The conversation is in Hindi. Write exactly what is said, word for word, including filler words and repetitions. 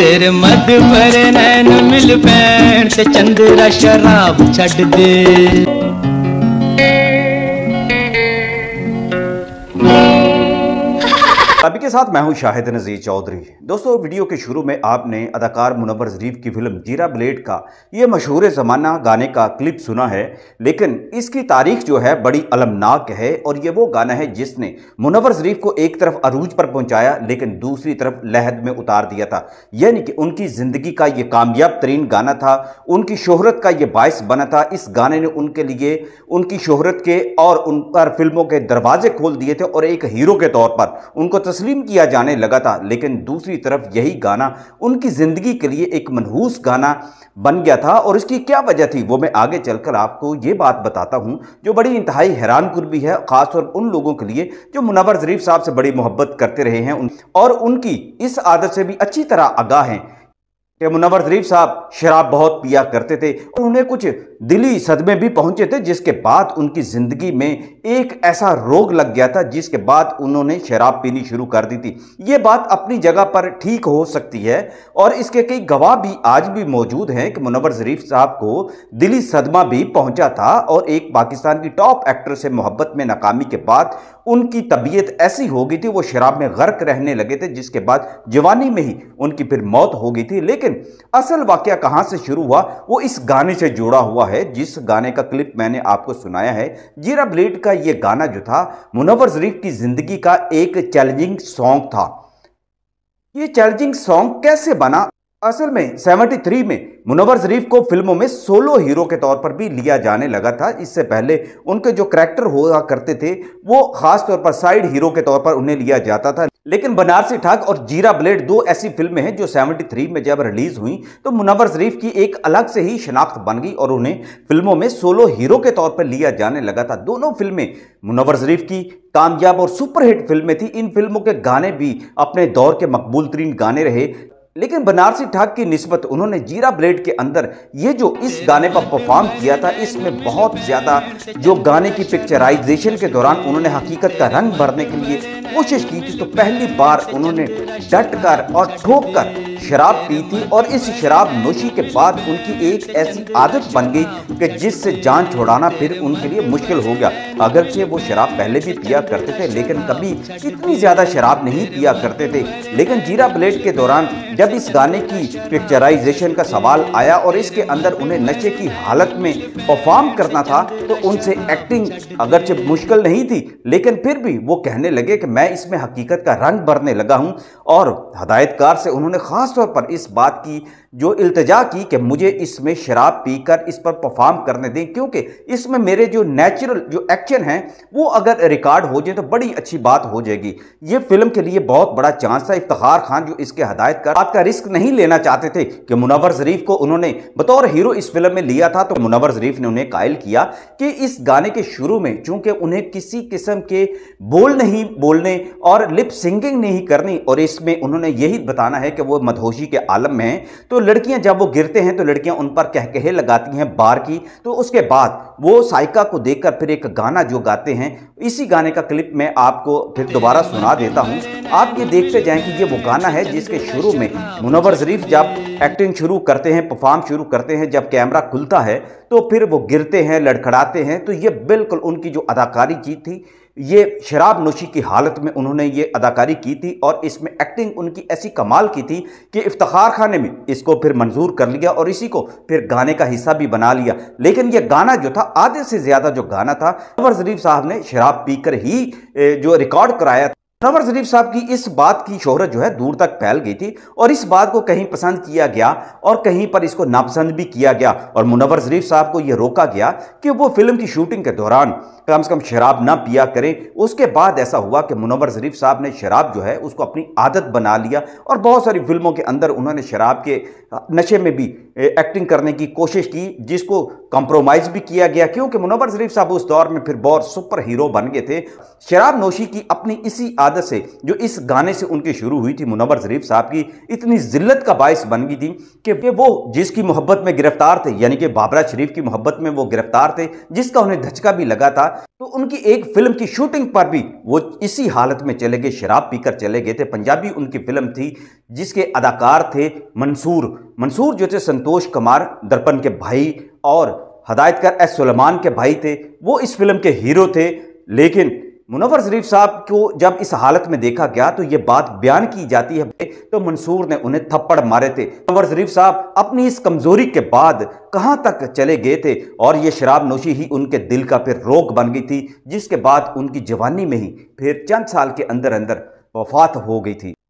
तेरे मद भरे नैन मिल पैण ते चंद्रा शराब छड़ दे। अभी के साथ मैं हूं शाहिद नज़ीर चौधरी। दोस्तों, वीडियो के शुरू में आपने अदाकार मुनव्वर ज़रीफ की फिल्म जीरा ब्लेड का ये मशहूर ज़माना गाने का क्लिप सुना है, लेकिन इसकी तारीख जो है बड़ी अलमनाक है। और ये वो गाना है जिसने मुनव्वर ज़रीफ को एक तरफ अरूज पर पहुंचाया, लेकिन दूसरी तरफ लहद में उतार दिया था। यानी कि उनकी ज़िंदगी का ये कामयाब तरीन गाना था, उनकी शोहरत का ये बायस बना था। इस गाने ने उनके लिए उनकी शोहरत के और उन पर फिल्मों के दरवाजे खोल दिए थे और एक हीरो के तौर पर उनको तस्लीम किया जाने लगा था। लेकिन दूसरी तरफ यही गाना उनकी जिंदगी के लिए एक मनहूस गाना बन गया था। और इसकी क्या वजह थी वो मैं आगे चलकर आपको ये बात बताता हूं, जो बड़ी इंतहाई हैरानकुन भी है, खासतौर उन लोगों के लिए जो मुनव्वर ज़रीफ साहब से बड़ी मोहब्बत करते रहे हैं और उनकी इस आदत से भी अच्छी तरह आगाह हैं कि मुनव्वर ज़रीफ साहब शराब बहुत पिया करते थे और उन्हें कुछ दिली सदमे भी पहुंचे थे, जिसके बाद उनकी ज़िंदगी में एक ऐसा रोग लग गया था जिसके बाद उन्होंने शराब पीनी शुरू कर दी थी। ये बात अपनी जगह पर ठीक हो सकती है और इसके कई गवाह भी आज भी मौजूद हैं कि मुनव्वर ज़रीफ साहब को दिली सदमा भी पहुंचा था और एक पाकिस्तान की टॉप एक्टर से मोहब्बत में नाकामी के बाद उनकी तबीयत ऐसी हो गई थी, वो शराब में गर्क रहने लगे थे, जिसके बाद जवानी में ही उनकी फिर मौत हो गई थी। लेकिन असल वाकया कहां से शुरू हुआ वो इस गाने से जुड़ा हुआ है, जिस गाने का क्लिप मैंने आपको सुनाया है। जीरा ब्लेड का ये गाना जो था मुनव्वर ज़रीफ की जिंदगी का एक चैलेंजिंग सॉन्ग था। ये चैलेंजिंग सॉन्ग कैसे बना? असल में तिहत्तर में मुनव्वर ज़रीफ को फिल्मों में सोलो हीरो के तौर पर भी लिया जाने लगा था। इससे पहले उनके जो करैक्टर हुआ करते थे वो खास तौर पर साइड हीरो के तौर पर उन्हें लिया जाता था। लेकिन बनारसी ठाक और जीरा ब्लेड दो ऐसी फिल्में हैं जो तिहत्तर में जब रिलीज हुई तो मुनव्वर ज़रीफ की एक अलग से ही शनाख्त बन गई और उन्हें फिल्मों में सोलो हीरो के तौर पर लिया जाने लगा था। दोनों फिल्में मुनव्वर ज़रीफ की कामयाब और सुपरहिट फिल्में थी। इन फिल्मों के गाने भी अपने दौर के मकबूल तरीन गाने रहे। लेकिन बनारसी ठाक की निस्बत उन्होंने जीरा ब्लेड के अंदर ये जो इस गाने पर परफॉर्म किया था, इसमें बहुत ज़्यादा जो गाने की पिक्चराइजेशन के दौरान उन्होंने हकीकत का रंग भरने के लिए कोशिश की थी। तो पहली बार उन्होंने डट कर और ठोक कर शराब पी थी और इस शराब नोशी के बाद उनकी एक ऐसी आदत बन गई कि जिससे जान छुड़ाना फिर उनके लिए मुश्किल हो गया। अगरचे वो शराब पहले भी पिया करते थे लेकिन कभी इतनी ज़्यादा शराब नहीं पिया करते थे। लेकिन जीरा ब्लेड के दौरान जब इस गाने की पिक्चराइजेशन का सवाल आया और इसके अंदर उन्हें नशे की हालत में परफॉर्म करना था तो उनसे एक्टिंग अगरचे मुश्किल नहीं थी, लेकिन फिर भी वो कहने लगे कि मैं इसमें हकीकत का रंग भरने लगा हूं। और हदायतकार से उन्होंने खास तौर पर इस बात की जो इल्तिजा की कि मुझे इसमें शराब पीकर इस पर परफॉर्म करने दें, क्योंकि इसमें मेरे जो नेचुरल जो एक्शन हैं वो अगर रिकॉर्ड हो जाए तो बड़ी अच्छी बात हो जाएगी। ये फिल्म के लिए बहुत बड़ा चांस था। इफ्तिखार खान जो इसके हदायतकार बात का रिस्क नहीं लेना चाहते थे कि मुनव्वर ज़रीफ को उन्होंने बतौर हीरो इस फिल्म में लिया था, तो मुनव्वर ज़रीफ ने उन्हें कायल किया कि इस गाने के शुरू में चूंकि उन्हें किसी किस्म के बोल नहीं बोलने और लिप सिंगिंग नहीं करनी और इसमें उन्होंने यही बताना है कि वो मदहोशी के आलम में हैं, तो लड़कियां जब वो गिरते हैं तो लड़कियां उन पर कहकहे लगाती हैं बार की। तो उसके बाद वो साइका को देखकर फिर एक गाना जो गाते हैं, इसी गाने का क्लिप मैं आपको फिर दोबारा सुना देता हूं। आप ये देखते जाएं कि ये वो गाना है जिसके शुरू में मुनव्वर ज़रीफ जब एक्टिंग शुरू करते हैं, परफॉर्म शुरू करते हैं, जब कैमरा खुलता है तो फिर वो गिरते हैं, लड़खड़ाते हैं। तो ये बिल्कुल उनकी जो अदाकारी की थी, ये शराब नोशी की हालत में उन्होंने ये अदाकारी की थी और इसमें एक्टिंग उनकी ऐसी कमाल की थी कि इफ्तिखार खान ने भी इसको फिर मंजूर कर लिया और इसी को फिर गाने का हिस्सा भी बना लिया। लेकिन ये गाना जो था, आधे से ज़्यादा जो गाना था मुनव्वर ज़रीफ साहब ने शराब पीकर ही जो रिकॉर्ड कराया था। मुनव्वर ज़रीफ साहब की इस बात की शोहरत जो है दूर तक फैल गई थी और इस बात को कहीं पसंद किया गया और कहीं पर इसको नापसंद भी किया गया और मुनव्वर ज़रीफ साहब को यह रोका गया कि वो फिल्म की शूटिंग के दौरान कम से कम शराब ना पिया करें। उसके बाद ऐसा हुआ कि मुनव्वर ज़रीफ साहब ने शराब जो है उसको अपनी आदत बना लिया और बहुत सारी फिल्मों के अंदर उन्होंने शराब के नशे में भी एक्टिंग करने की कोशिश की, जिसको कॉम्प्रोमाइज़ भी किया गया, क्योंकि मुनव्वर ज़रीफ साहब उस दौर में फिर बहुत सुपर हीरो बन गए थे। शराब नोशी की अपनी इसी आदत से, जो इस गाने से उनकी शुरू हुई थी, मुनव्वर ज़रीफ साहब की इतनी जिल्लत का बायस बन गई थी कि वो जिसकी मोहब्बत में गिरफ्तार थे, यानी कि बाबरा शरीफ की मोहब्बत में वो गिरफ्तार थे, जिसका उन्हें धचका भी लगा था, तो उनकी एक फिल्म की शूटिंग पर भी वो इसी हालत में चले गए, शराब पीकर चले गए थे। पंजाबी उनकी फिल्म थी जिसके अदाकार थे मंसूर मंसूर जो थे संतोष कुमार दर्पण के भाई और हदायतकार एस सुलेमान के भाई थे, वो इस फिल्म के हीरो थे। लेकिन मुनव्वर ज़रीफ साहब को जब इस हालत में देखा गया तो ये बात बयान की जाती है तो मंसूर ने उन्हें थप्पड़ मारे थे। मुनव्वर ज़रीफ साहब अपनी इस कमजोरी के बाद कहां तक चले गए थे और ये शराब नोशी ही उनके दिल का फिर रोग बन गई थी, जिसके बाद उनकी जवानी में ही फिर चंद साल के अंदर अंदर वफात हो गई थी।